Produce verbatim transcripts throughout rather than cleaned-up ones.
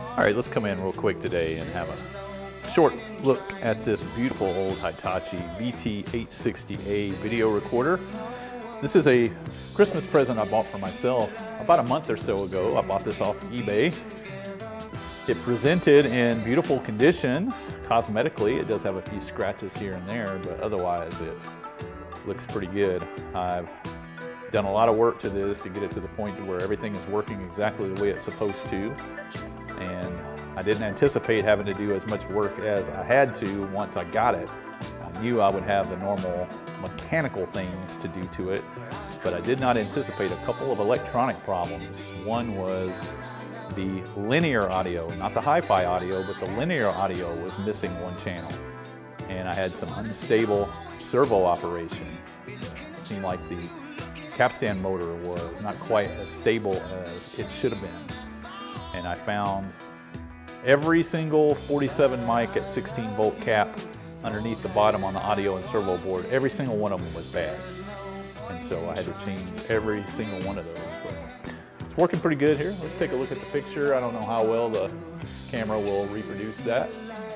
All right, let's come in real quick today and have a short look at this beautiful old Hitachi V T eight sixty A video recorder. This is a Christmas present I bought for myself about a month or so ago. I bought this off eBay. It presented in beautiful condition. Cosmetically, it does have a few scratches here and there, but otherwise it looks pretty good. I've done a lot of work to this to get it to the point to where everything is working exactly the way it's supposed to. And I didn't anticipate having to do as much work as I had to once I got it. I knew I would have the normal mechanical things to do to it, but I did not anticipate a couple of electronic problems. One was the linear audio, not the hi-fi audio, but the linear audio was missing one channel. And I had some unstable servo operation. It seemed like the capstan motor was not quite as stable as it should have been. And I found every single forty-seven mic at sixteen volt cap underneath the bottom on the audio and servo board, every single one of them was bad. And so I had to change every single one of those. But it's working pretty good here. Let's take a look at the picture. I don't know how well the camera will reproduce that.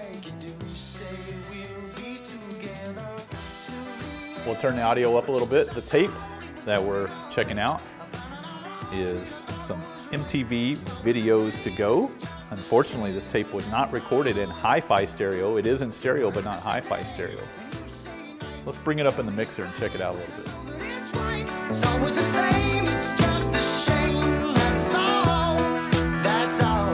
We'll turn the audio up a little bit. The tape that we're checking out is some M T V Videos to Go. Unfortunately, this tape was not recorded in hi-fi stereo. It is in stereo, but not hi-fi stereo. Let's bring it up in the mixer and check it out a little bit. It's always the same, it's just a shame, that's all, that's all.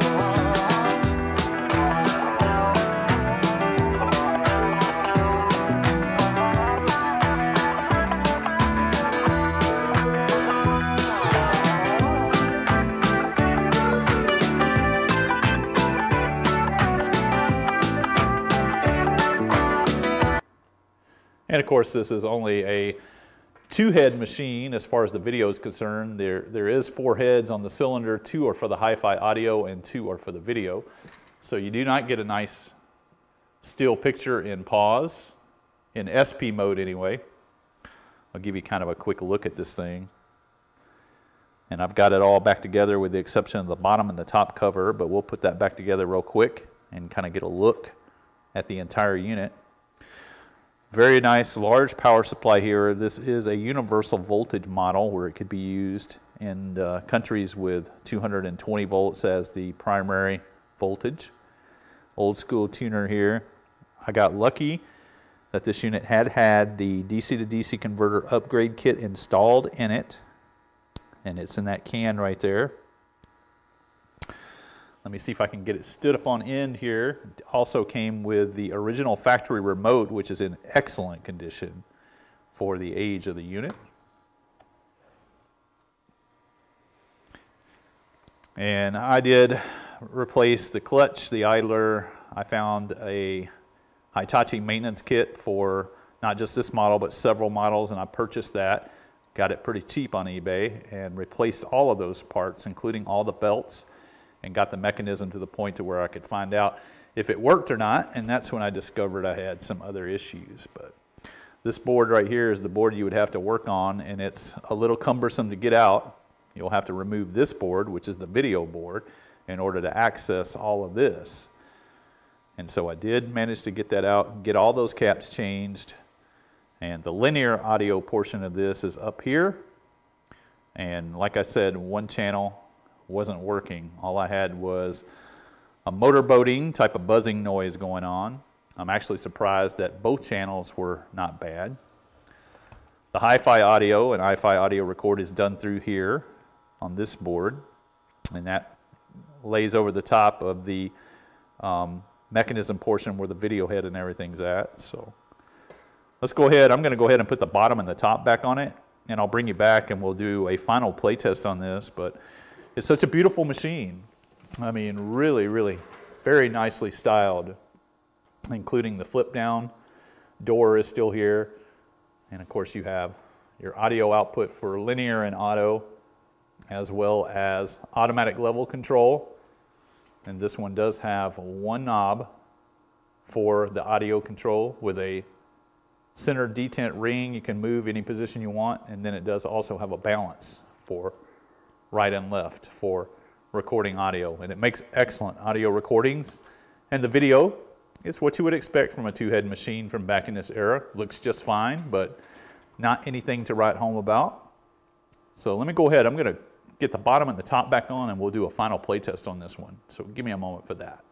And of course, this is only a two-head machine as far as the video is concerned. There, there is four heads on the cylinder. Two are for the hi-fi audio and two are for the video. So you do not get a nice still picture in pause, in S P mode anyway. I'll give you kind of a quick look at this thing. And I've got it all back together with the exception of the bottom and the top cover, but we'll put that back together real quick and kind of get a look at the entire unit. Very nice large power supply here. This is a universal voltage model where it could be used in uh, countries with two hundred twenty volts as the primary voltage. Old school tuner here. I got lucky that this unit had had the D C to D C converter upgrade kit installed in it, and it's in that can right there. Let me see if I can get it stood up on end here. It also came with the original factory remote, which is in excellent condition for the age of the unit. And I did replace the clutch, the idler. I found a Hitachi maintenance kit for not just this model, but several models, and I purchased that. Got it pretty cheap on eBay and replaced all of those parts, including all the belts, and got the mechanism to the point to where I could find out if it worked or not, and that's when I discovered I had some other issues. But this board right here is the board you would have to work on, and it's a little cumbersome to get out. You'll have to remove this board, which is the video board, in order to access all of this. And so I did manage to get that out and get all those caps changed, and the linear audio portion of this is up here, and like I said, one channel wasn't working. All I had was a motorboating type of buzzing noise going on. I'm actually surprised that both channels were not bad. The hi-fi audio and hi-fi audio record is done through here on this board, and that lays over the top of the um, mechanism portion where the video head and everything's at. So let's go ahead. I'm going to go ahead and put the bottom and the top back on it, and I'll bring you back and we'll do a final play test on this. But it's such a beautiful machine. I mean, really, really very nicely styled, including the flip down door is still here. And of course you have your audio output for linear and auto, as well as automatic level control. And this one does have one knob for the audio control with a center detent ring. You can move any position you want, and then it does also have a balance for right and left for recording audio, and it makes excellent audio recordings. And the video is what you would expect from a two-head machine from back in this era. Looks just fine, but not anything to write home about. So let me go ahead. I'm going to get the bottom and the top back on, and we'll do a final play test on this one. So give me a moment for that.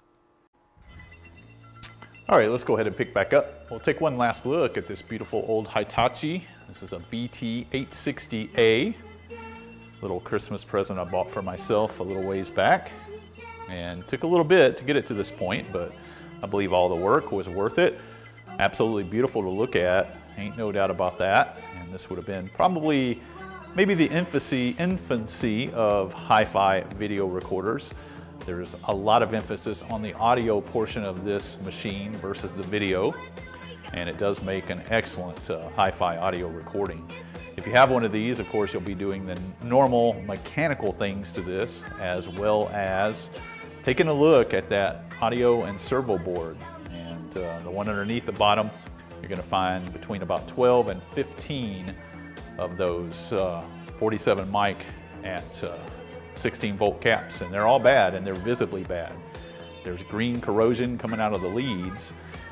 All right, let's go ahead and pick back up. We'll take one last look at this beautiful old Hitachi. This is a V T eight sixty A. Little Christmas present I bought for myself a little ways back. And took a little bit to get it to this point, but I believe all the work was worth it. Absolutely beautiful to look at, ain't no doubt about that. And this would have been probably maybe the infancy, infancy of hi-fi video recorders. There's a lot of emphasis on the audio portion of this machine versus the video, and it does make an excellent uh, hi-fi audio recording. If you have one of these, of course, you'll be doing the normal mechanical things to this, as well as taking a look at that audio and servo board. And uh, the one underneath the bottom, you're going to find between about twelve and fifteen of those uh, forty-seven mic at uh, sixteen volt caps, and they're all bad, and they're visibly bad. There's green corrosion coming out of the leads,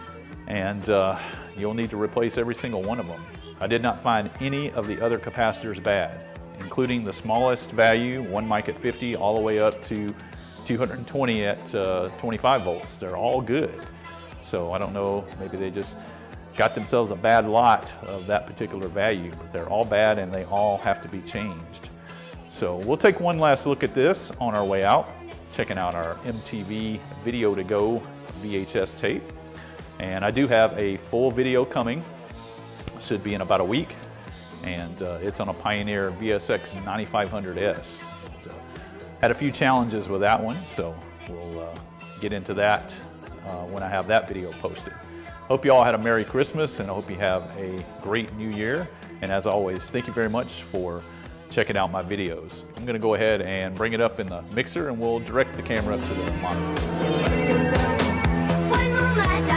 and uh, you'll need to replace every single one of them. I did not find any of the other capacitors bad, including the smallest value, one mic at fifty, all the way up to two hundred twenty at uh, twenty-five volts. They're all good. So I don't know, maybe they just got themselves a bad lot of that particular value, but they're all bad and they all have to be changed. So we'll take one last look at this on our way out, checking out our M T V Video to Go V H S tape. And I do have a full video coming, should be in about a week, and uh, it's on a Pioneer V S X ninety-five hundred S. And, uh, had a few challenges with that one, so we'll uh, get into that uh, when I have that video posted. Hope you all had a Merry Christmas, and I hope you have a great New Year. And as always, thank you very much for checking out my videos. I'm going to go ahead and bring it up in the mixer, and we'll direct the camera up to the monitor.